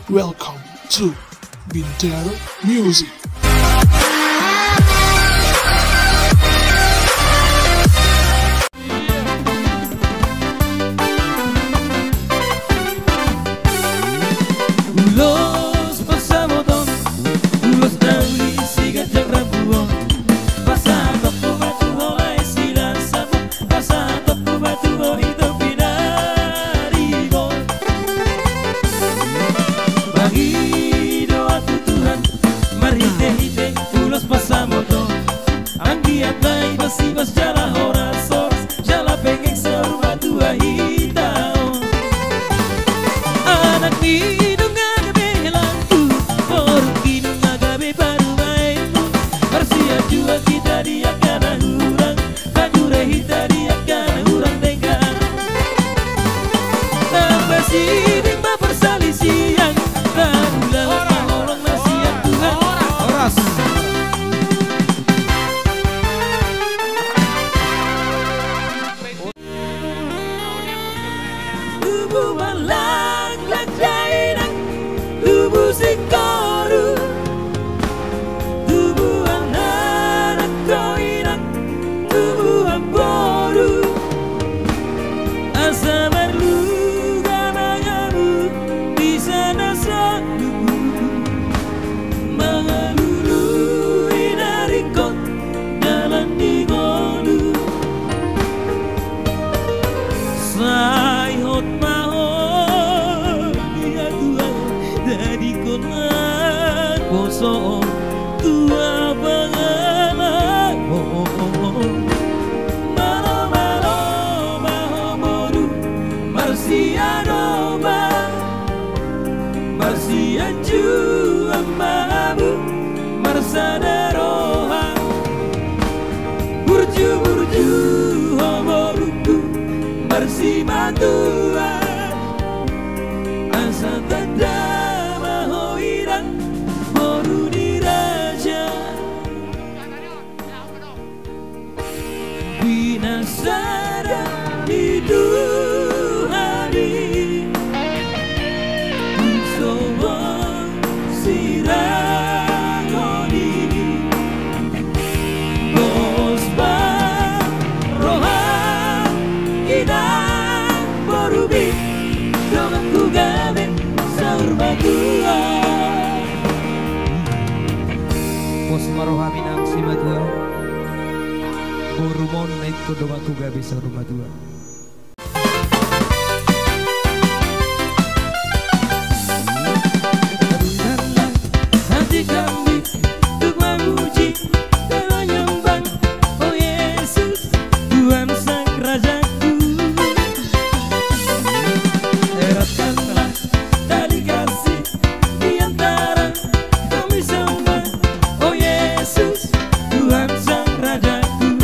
Welcome to Bintaro Music. Ulos pasamodon, ulos dauli sigat yang rabuon. Pasatok pumatu holai silan satu, pasatok pumatu itu pinaribon. Bagi doa Tuhan, marhite-hite ulos pasamodon. Anggiat baik basi-bas jala horas soras, jala pengek serba tua hitao. Anak ni kita dia kana hurang, kajure hita dia kana hurang tengah. Tambah siring bersalisian, lagulah orang nasihat Tuhan. Oras. Tubuh malang lajainak, tubuh singkoru. Tua bangalan malo malo mahomoru marsianoba marsianju amabu marsadaroha burju burju homoruku marsimatua asatanda mahoirang Binasara hidup hari Usowa siragoni Bosba roha inang borubi Dongan kugabe saur batua Bosba roha minang si batua Borumon naik ke doa kuga bisa rumah dua. Rendah hati kami untuk memuji dan menyembah Oh Yesus Tuhan Sang Rajaku. Eratkanlah tali kasih di antara kami sembah Oh Yesus Tuhan Sang Rajaku.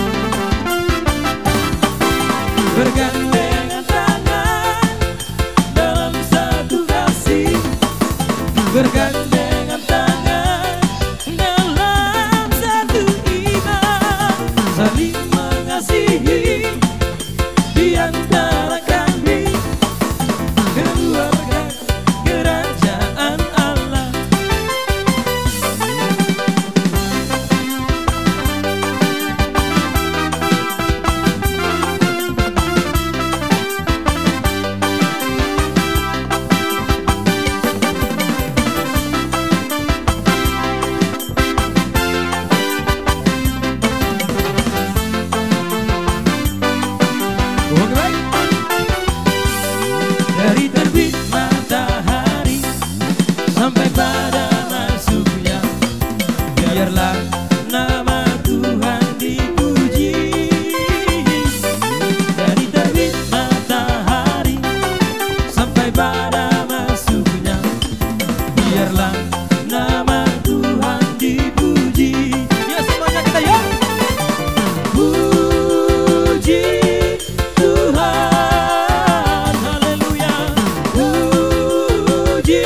Bergandengan tangan dalam satu kasih, bergandengan tangan dalam satu iman, saling mengasihi di antara kami, keluarga kerajaan Allah. Dari terbit matahari sampai pada masuknya, biarlah nama Tuhan dipuji. Dari terbit matahari sampai pada masuknya, biarlah nama Tuhan dipuji. Ya semuanya kita ya. Puji Tuhan, haleluya. Puji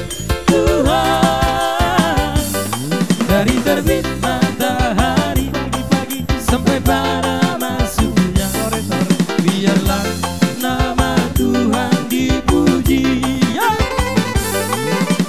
Tuhan. Dari terbit matahari pagi sampai pada masuknya, biarlah nama Tuhan dipuji. Ya.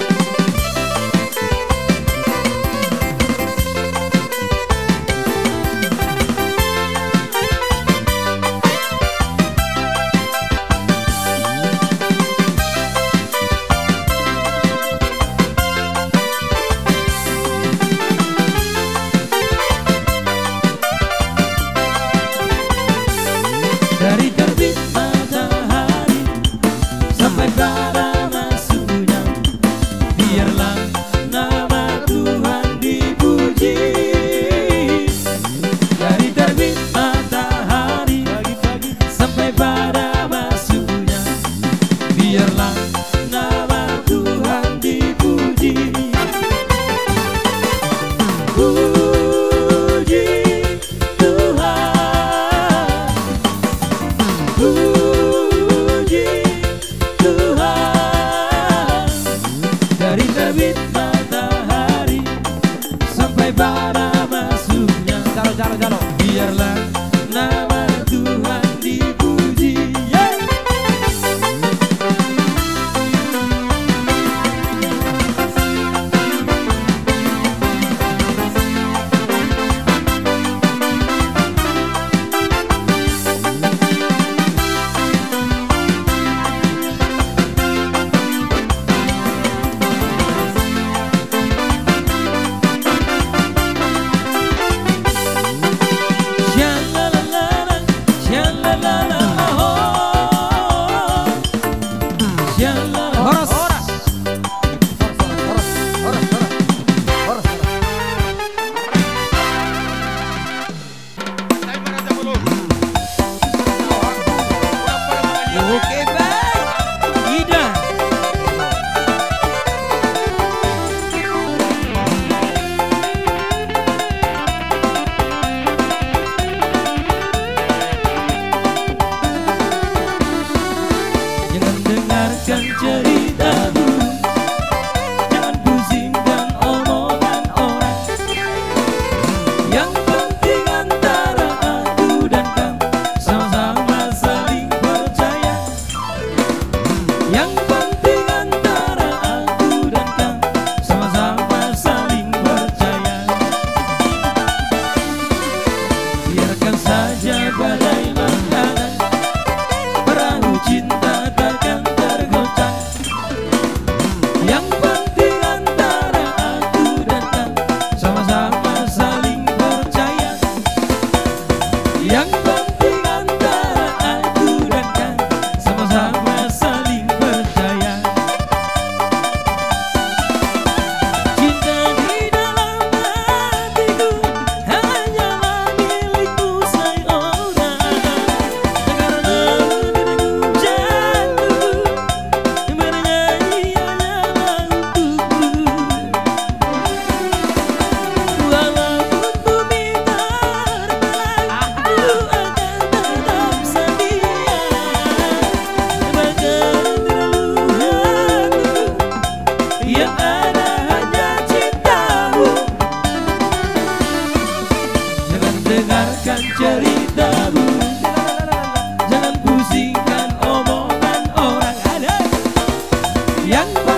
Yang